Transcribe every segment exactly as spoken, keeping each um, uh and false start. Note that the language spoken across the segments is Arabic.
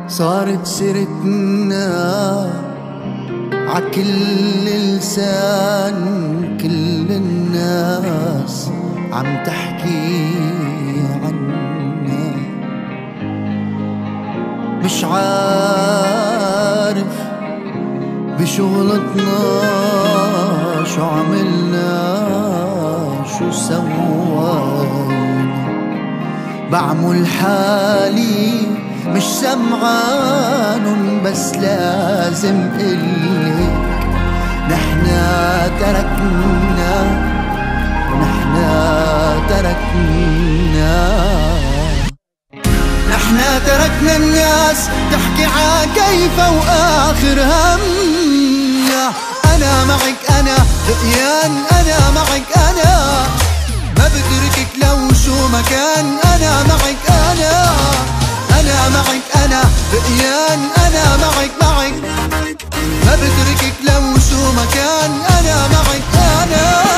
صارت سيرتنا عكل لسان، كل الناس عم تحكي عنا. مش عارف بشغلتنا شو عملنا شو سوينا، بعمل حالي مش سمعان، بس لازم قلك نحنا تركنا، نحنا تركنا، نحنا تركنا الناس تحكي عا كيف واخر همنا. انا معك انا بقيان، انا معك انا ما بتركك لو شو مكان. انا معك انا، انا معك انا بقيان، انا معك معك ما بتركك لو شو مكان. انا معك انا.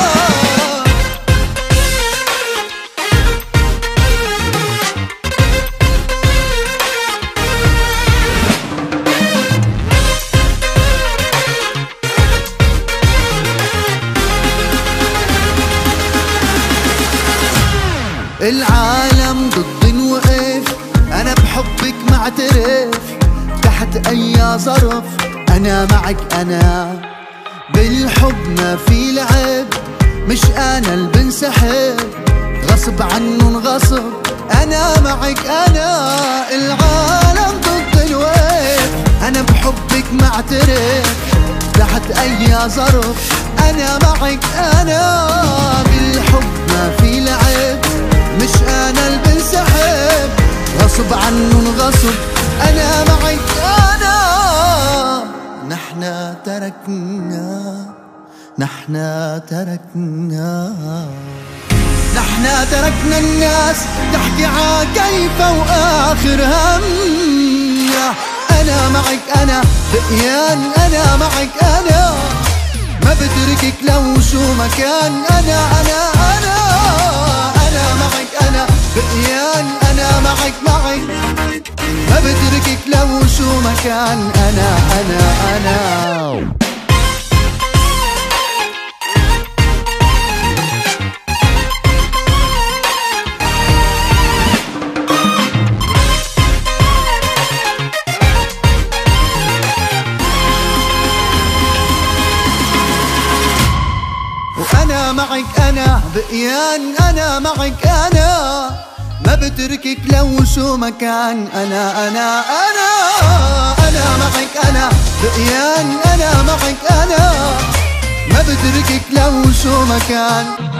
العالم ضدي وقف، أنا بحبك معترف تحت أي ظرف. أنا معك أنا بالحب ما في لعب، مش أنا اللي بنسحب غصب عنه غصب. أنا معك أنا، العالم ضدي وقف، أنا بحبك معترف تحت أي ظرف. أنا معك أنا بالحب ما في لعب، مش انا اللي بنسحب غصب عنه غصب. انا معك انا. نحنا تركنا، نحنا تركنا، نحنا تركنا الناس تحكي عا كيف واخر همنا. انا معك انا بقيان، انا معك انا ما بتركك لو شو مكان. انا انا انا انا معك انا بقيان، انا معك معك ما بتركك لو شو مكان. انا انا انا أنا معك أنا بقيان، أنا معك أنا ما بتركك لو شو مكان. أنا أنا أنا أنا معك أنا بقيان، أنا معك أنا ما بتركك لو شو مكان.